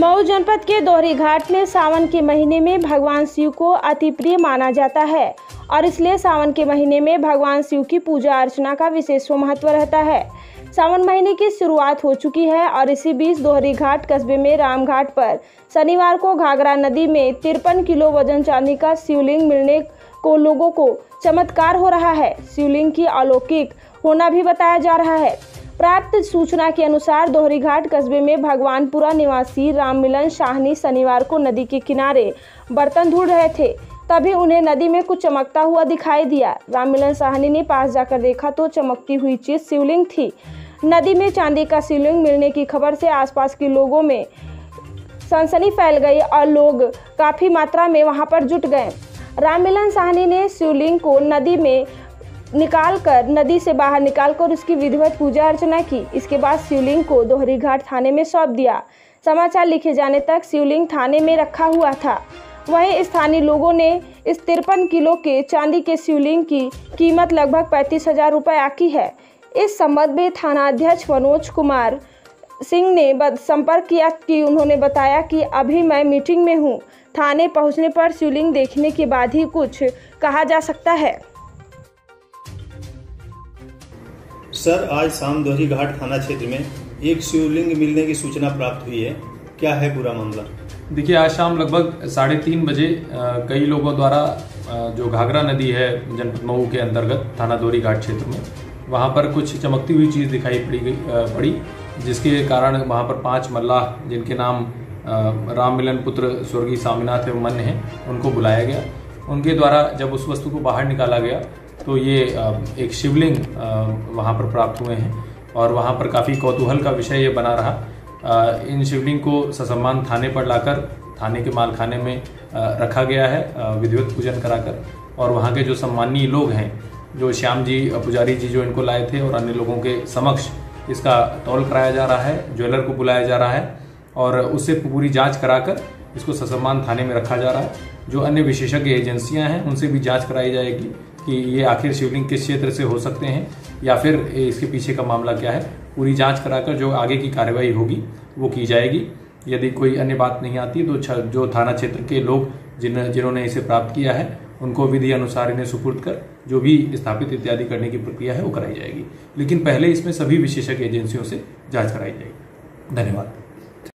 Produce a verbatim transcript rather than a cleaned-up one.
मऊ जनपद के दोहरी घाट में सावन के महीने में भगवान शिव को अति प्रिय माना जाता है और इसलिए सावन के महीने में भगवान शिव की पूजा अर्चना का विशेष महत्व रहता है। सावन महीने की शुरुआत हो चुकी है और इसी बीच दोहरी घाट कस्बे में रामघाट पर शनिवार को घाघरा नदी में तिरपन किलो वजन चांदी का शिवलिंग मिलने को लोगों को चमत्कार हो रहा है। शिवलिंग की अलौकिक होना भी बताया जा रहा है। प्राप्त सूचना के अनुसार दोहरी घाट कस्बे में भगवानपुरा निवासी राममिलन साहनी शनिवार को नदी के किनारे बर्तन धुल रहे थे, तभी उन्हें नदी में कुछ चमकता हुआ दिखाई दिया। राममिलन साहनी ने पास जाकर देखा तो चमकती हुई चीज शिवलिंग थी। नदी में चांदी का शिवलिंग मिलने की खबर से आसपास के लोगों में सनसनी फैल गई और लोग काफी मात्रा में वहां पर जुट गए। राममिलन साहनी ने शिवलिंग को नदी में निकालकर नदी से बाहर निकालकर उसकी विधिवत पूजा अर्चना की। इसके बाद शिवलिंग को दोहरी घाट थाने में सौंप दिया। समाचार लिखे जाने तक शिवलिंग थाने में रखा हुआ था। वहीं स्थानीय लोगों ने इस तिरपन किलो के चांदी के शिवलिंग की कीमत लगभग पैंतीस हजार रुपये आकी है। इस संबंध में थाना अध्यक्ष मनोज कुमार सिंह ने संपर्क किया कि उन्होंने बताया कि अभी मैं मीटिंग में हूं। थाने पहुंचने पर शिवलिंग देखने के बाद ही कुछ कहा जा सकता है। सर, आज शाम दोहरी घाट थाना क्षेत्र में एक शिवलिंग मिलने की सूचना प्राप्त हुई है, क्या है पूरा मामला? देखिए, आज शाम लगभग साढ़े तीन बजे कई लोगों द्वारा जो घाघरा नदी है जनपद मऊ के अंतर्गत थाना दोहरी घाट क्षेत्र में, वहां पर कुछ चमकती हुई चीज दिखाई पड़ी गई पड़ी जिसके कारण वहां पर पांच मल्लाह जिनके नाम राममिलन पुत्र स्वर्गीय स्वामीनाथ एवं मन्य हैं, उनको बुलाया गया। उनके द्वारा जब उस वस्तु को बाहर निकाला गया तो ये एक शिवलिंग वहाँ पर प्राप्त हुए हैं और वहाँ पर काफ़ी कौतूहल का विषय ये बना रहा। इन शिवलिंग को ससम्मान थाने पर लाकर थाने के मालखाने में रखा गया है विधिवत पूजन कराकर, और वहाँ के जो सम्मानीय लोग हैं, जो श्याम जी पुजारी जी जो इनको लाए थे और अन्य लोगों के समक्ष इसका तौल कराया जा रहा है। ज्वेलर को बुलाया जा रहा है और उससे पूरी जाँच कराकर इसको ससम्मान थाने में रखा जा रहा है। जो अन्य विशेषज्ञ एजेंसियाँ हैं उनसे भी जाँच कराई जाएगी कि ये आखिर शिवलिंग किस क्षेत्र से हो सकते हैं या फिर इसके पीछे का मामला क्या है। पूरी जांच कराकर जो आगे की कार्रवाई होगी वो की जाएगी। यदि कोई अन्य बात नहीं आती तो जो थाना क्षेत्र के लोग जिन जिन्होंने इसे प्राप्त किया है उनको विधि अनुसार इन्हें सुपुर्द कर जो भी स्थापित इत्यादि करने की प्रक्रिया है वो कराई जाएगी। लेकिन पहले इसमें सभी विशेषज्ञ एजेंसियों से जाँच कराई जाएगी। धन्यवाद।